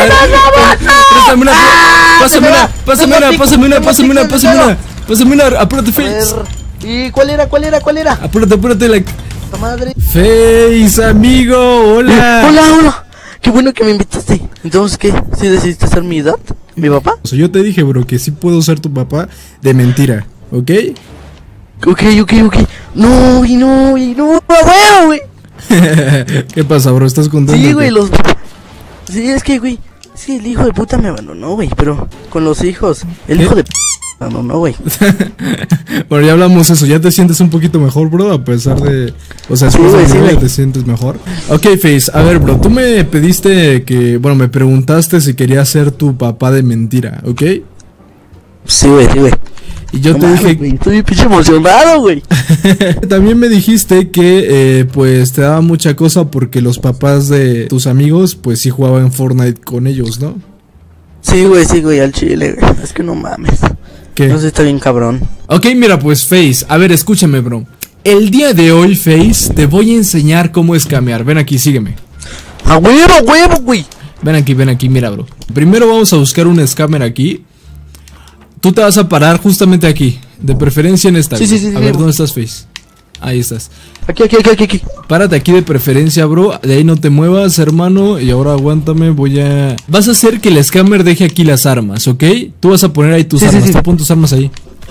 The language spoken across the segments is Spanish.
Pásame una, apúrate, Face. ¿Y cuál era? Apúrate, like. Madre. Face, amigo, hola. Hola. Qué bueno que me invitaste. Entonces, ¿qué? ¿Sí decidiste ser mi dad? ¿Mi papá? O sea, yo te dije, bro, que sí puedo ser tu papá de mentira, ¿ok? Ok. No, güey. ¿Qué pasa, bro? ¿Estás contento? Sí, güey, Sí, es que, güey, sí, el hijo de puta me abandonó, güey, pero con los hijos, el hijo de me abandonó, güey. Bueno, ya hablamos eso, ya te sientes un poquito mejor, bro, a pesar de... O sea, después de ya te sientes mejor. Ok, Face, a ver, bro, tú me pediste que... Bueno, me preguntaste si quería ser tu papá de mentira, ¿ok? Sí, güey. Y yo te dije... Güey, estoy pinche emocionado, güey. También me dijiste que, pues, te daba mucha cosa porque los papás de tus amigos, pues, sí jugaban Fortnite con ellos, ¿no? Sí, güey, al chile, güey. Es que no mames. ¿Qué? No sé, está bien cabrón. Ok, mira, pues, Face, a ver, escúchame, bro. El día de hoy, Face, te voy a enseñar cómo escamear. Ven aquí, sígueme. ¡A huevo, güey! Ven aquí, mira, bro. Primero vamos a buscar un scammer aquí. Tú te vas a parar justamente aquí. De preferencia en esta. Sí. A ver, ¿dónde estás, Face? Ahí estás. Aquí. Párate aquí de preferencia, bro. De ahí no te muevas, hermano. Y ahora aguántame, vas a hacer que el scammer deje aquí las armas, ¿ok? Tú vas a poner ahí tus armas. Tú pon tus armas ahí.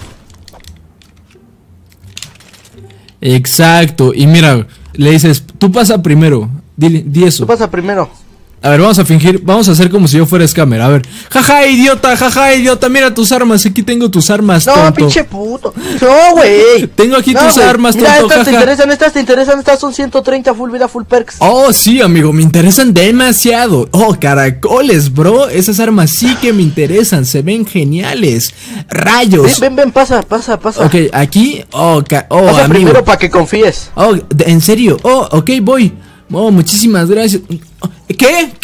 Exacto. Y mira, le dices, tú pasa primero. Di eso. Tú pasa primero. A ver, vamos a fingir, vamos a hacer como si yo fuera scammer. A ver, jaja, idiota, mira tus armas, aquí tengo tus armas, tonto. No, pinche puto. No, güey. Tengo aquí tus armas, mira, tonto, estas te interesan, estas son 130 full vida, full perks. Oh, sí, amigo, me interesan demasiado. Oh, caracoles, bro, esas armas sí que me interesan, se ven geniales. Rayos. Ven, pasa. Ok, aquí, pasa amigo. primero para que confíes. Oh, ¿en serio? Oh, ok, voy. Oh, muchísimas gracias. ¿Qué?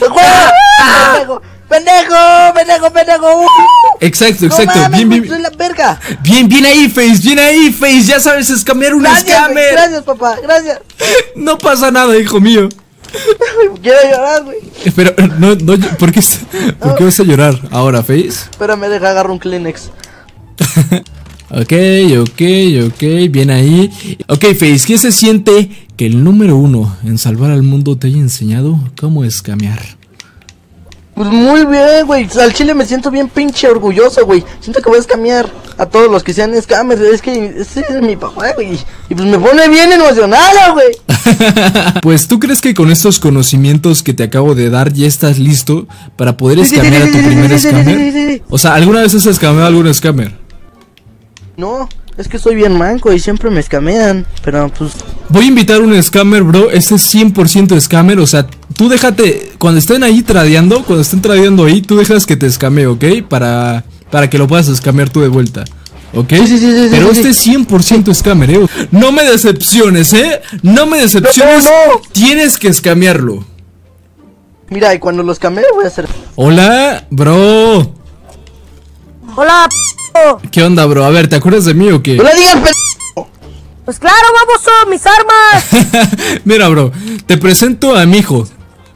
¡Pendejo! Exacto. No mames, bien. Soy la verga. Bien ahí, Face. Ya sabes escamear un scammer. Gracias, papá, gracias. No pasa nada, hijo mío. Quiero llorar, güey. Pero, no, ¿por qué vas a llorar ahora, Face? Espérame, agarro un Kleenex. Ok, bien ahí. Ok, Face, ¿qué se siente que el número 1 en salvar al mundo te haya enseñado cómo escamear? Pues muy bien, güey. Al chile me siento bien pinche orgulloso, güey. Siento que voy a escamear a todos los que sean scammers. Es que ese es mi papá, güey. Y pues me pone bien emocionado, güey. Pues, ¿tú crees que con estos conocimientos que te acabo de dar ya estás listo para poder escamear a tu primer scammer? O sea, ¿alguna vez has escameado a algún scammer? No, es que soy bien manco y siempre me escamean, pero pues... Voy a invitar a un scammer, bro, este es 100% scammer, o sea, tú déjate, cuando estén ahí tradeando, ahí, tú dejas que te escamee, ¿ok? Para que lo puedas escamear tú de vuelta, ¿ok? Sí, pero este es 100% scammer, No me decepciones, no me decepciones, no. Tienes que escamearlo. Mira, y cuando lo escamee voy a hacer... Hola, bro. Hola, ¿Qué onda, bro? A ver, ¿te acuerdas de mí o qué? ¡No le digas, Pues claro, baboso, mis armas. Mira, bro, te presento a mi hijo.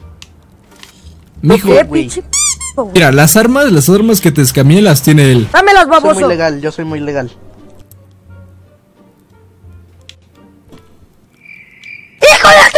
¿Qué, pinche? Mira, las armas que te escameé las tiene él. Dámelas, baboso. Soy muy legal, yo soy muy legal. ¡Hijo de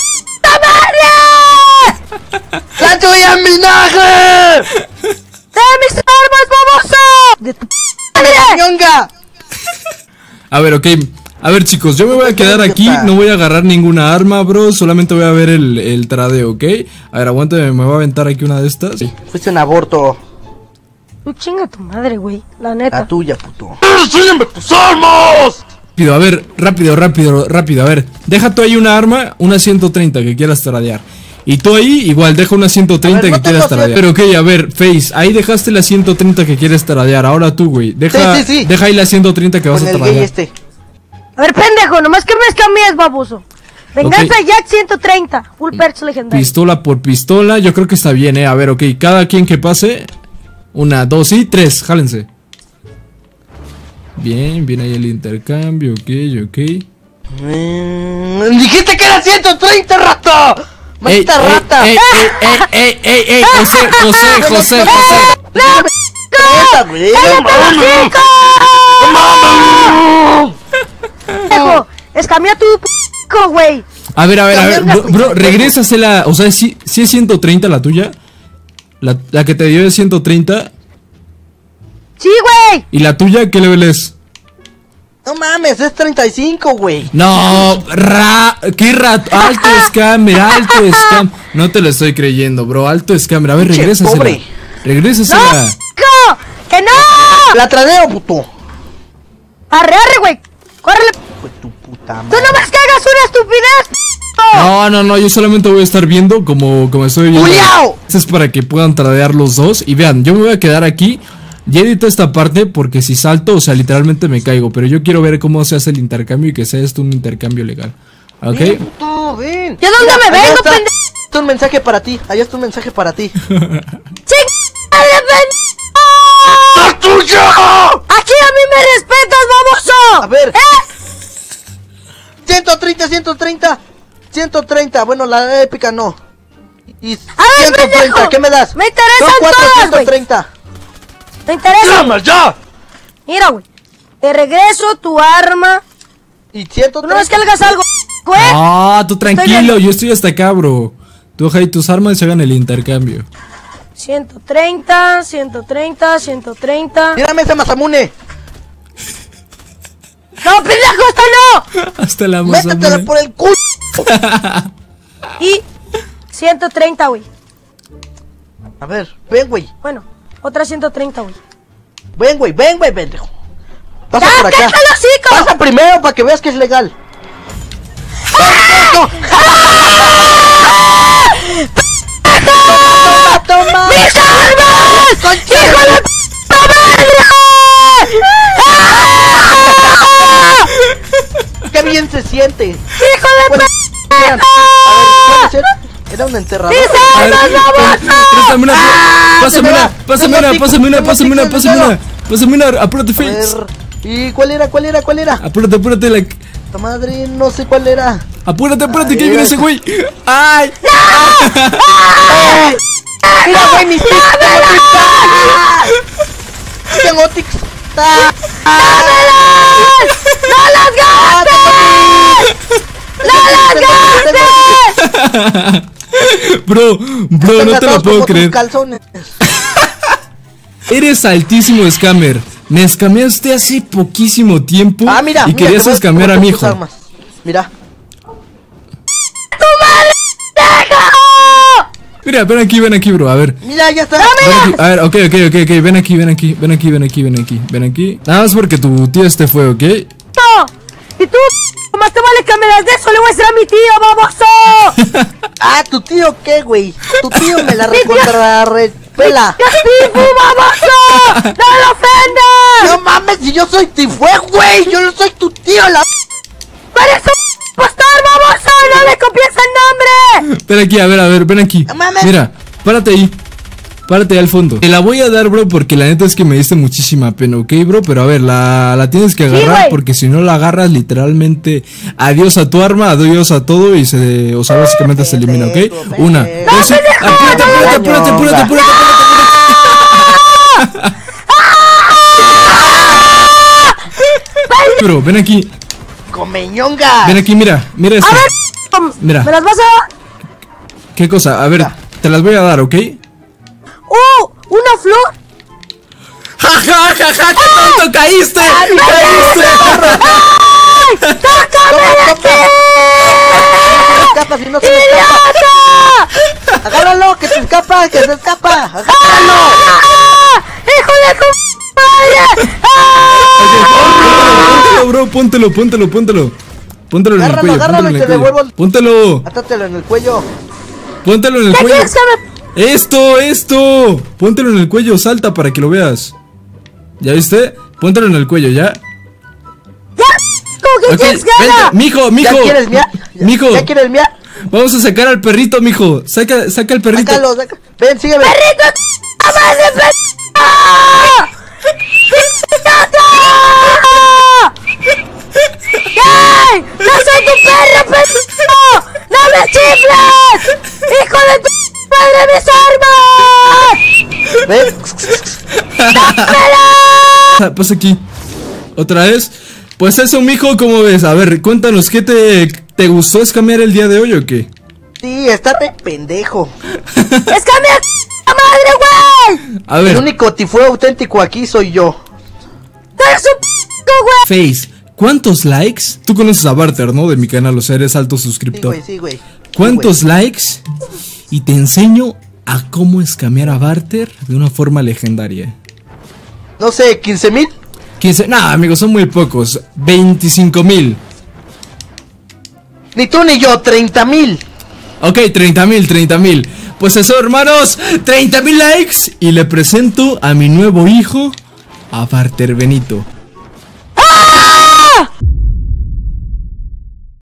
tu madre! ¡La tuya, minaje! ¡Dame mis armas, baboso! ¡De tu ¡Ñonga! A ver, ok. A ver, chicos, yo me voy a quedar aquí. No voy a agarrar ninguna arma, bro. Solamente voy a ver el tradeo, ¿ok? A ver, aguántame, me voy a aventar aquí una de estas. Sí. Fuiste un aborto. Tú chinga tu madre, güey. La neta. La tuya, puto. ¡Sígueme tus armas! A ver, rápido. A ver, deja tú ahí una arma, una 130 que quieras tradear. Y tú ahí, igual, deja una 130 ver, que quieras tradear. Pero ok, a ver, Face, ahí dejaste la 130 que quieres tradear. Ahora tú, güey, deja ahí la 130 que vas a tradear. A ver, pendejo, nomás que me escamees, baboso. Venganza Jack 130, full perks legendario. Pistola por pistola, yo creo que está bien, A ver, ok, cada quien que pase. 1, 2 y 3, jálense. Bien ahí el intercambio, ok. Dijiste que era 130, rato. ¡Maldita rata! ¡Ey! José. ¡Rata, güey! Pendejo, escamea tu p***, güey. A ver, bro, regrésasela. O sea, ¿sí es 130 la tuya? La que te dio es 130. Sí, güey. ¿Y la tuya qué level es? No mames, es 35, güey. No, qué rato. Alto scam. No te lo estoy creyendo, bro. Alto scam. A ver, Pinche regrésasela. pobre. Regrésasela. ¡No! ¡Que no! La tradeo, puto. Arre, güey. Córrele. Fue tu puta Tú madre. no más que hagas una estupidez. No, yo solamente voy a estar viendo como estoy viendo. ¡Juliao! Esto es para que puedan tradear los dos. Y vean, yo me voy a quedar aquí. Ya edito esta parte porque si salto, o sea, literalmente me caigo. Pero yo quiero ver cómo se hace el intercambio y que sea esto un intercambio legal. ¿Ok? Ven, puto, ven. ¿Y a dónde me allá vengo, está. pendejo? Está un mensaje para ti. Allá está un mensaje para ti. ¡Chingada de pendejo! ¡La tuya! ¡Aquí a mí me respetas, baboso! A ver. 130. Bueno, la épica no. Y A ver, 130, pendejo. ¿qué me das? Me interesan Son todas, güey. 430. ¿Te interesa? ¡Llama ya! Mira, güey. Te regreso tu arma. Y Tú 130. no descargas algo, güey. Ah, tú Estoy tranquilo, viendo. yo estoy hasta acá, bro. Tú, y tus armas se hagan el intercambio. 130. Mírame ese Masamune. ¡No, pendejo, esto no! Hasta la Métetela Masamune. por el culo. Y 130, güey. A ver, ven, güey. Bueno, otra 130, güey. Ven, güey, pendejo. Pasa ¡Ya, por acá. cállate el hocico! Pasa primero para que veas que es legal. ¡Toma! ¡Mis armas! ¡Hijo de puta madre! ¡Qué bien se siente! ¡Hijo de Bueno, puta! vean, a ver, ¿cuál era? Era un enterrador. ¡Mis A ver, armas, baboso! Pásame una, apúrate, A Face. ver, ¿y cuál era? Apúrate, ¡Ta madre! No sé cuál era. apúrate, Ay, que ahí viene ese güey. ¡Ay! ¡Mira, güey, mis tics! ¡Tengo tics! ¡No las gastes! Bro, no te lo puedo creer. Calzones. Eres altísimo scammer. Me escameaste hace poquísimo tiempo. Ah, mira. Y querías te voy escamear a mi tus hijo. armas. Mira. Mira, ven aquí, bro. A ver. Mira, ya está. Ven aquí. A ver, ok. Ven aquí. Nada más porque tu tío fue, ¿ok? ¡No! Y tú, más te vale que me las des, eso le voy a decir a mi tío, baboso. Ah, ¿tu tío qué, güey? Tu tío me la repela. ¡Ya Tifu, baboso! ¡No lo ofendas! No mames, si yo soy Tifue, güey. Yo no soy tu tío, la... ¡Eres un pastor, baboso! ¡No le copies el nombre! Ven aquí, a ver, ven aquí. No mames. Mira, párate ahí. Párate ahí al fondo. Te la voy a dar, bro, porque la neta es que me diste muchísima pena, ¿ok, bro? Pero a ver, la tienes que agarrar, güey. porque si no la agarras, literalmente, adiós a tu arma, adiós a todo y o sea, básicamente se elimina, ¿ok? Pendejo, Una, pendejo. dos, apúrate. Bro, ven aquí, Comeñonga. mira esto. A ver, Mira. ¿me las vas a dar? ¿Qué cosa? A ver, te las voy a dar, ¿ok? ¿Una flor? ¡Ja! ¡Qué tonto caíste! Escapa, si no se me escapa. Agárralo, que se escapa. Agárralo. ¡Hijo de tu madre! Póntelo, bro, póntelo. Póntelo en el cuello. Agárralo y te devuelvo el... Póntelo Átatelo en el cuello. en el ¿Qué cuello. quieres que me... Esto. Póntelo en el cuello, salta para que lo veas. ¿Ya viste? Póntelo en el cuello, ¿ya? ¿Cómo que Ok, quieres que vente, haga? mijo. ¿Ya quieres miar? Mijo, ¿Ya quieres miar? vamos a sacar al perrito, mijo. Saca al perrito. Sácalo. Ven, sígueme. ¡Perrito! ¡Mamá de perrito! ¡Ey! ¡No soy tu perro, perrito! ¡No me chifles! ¿Ves? Pues aquí. Otra vez. Pues eso, mijo, ¿cómo ves? A ver, cuéntanos, ¿qué te gustó escamear el día de hoy o qué? Sí, está re pendejo. ¡Escamea madre, güey! A ver. El único tifo auténtico aquí soy yo. ¡Eres un p***, güey! Face, ¿cuántos likes? Tú conoces a Barter, ¿no? De mi canal, o sea, eres alto suscriptor. Sí, güey. ¿Cuántos likes? Y te enseño a cómo escamear a Barter de una forma legendaria. No sé, 15,000. 15, nah, amigos, son muy pocos. 25,000. Ni tú ni yo, 30,000. Ok, 30,000. Pues eso, hermanos, 30,000 likes. Y le presento a mi nuevo hijo, a Barter Benito.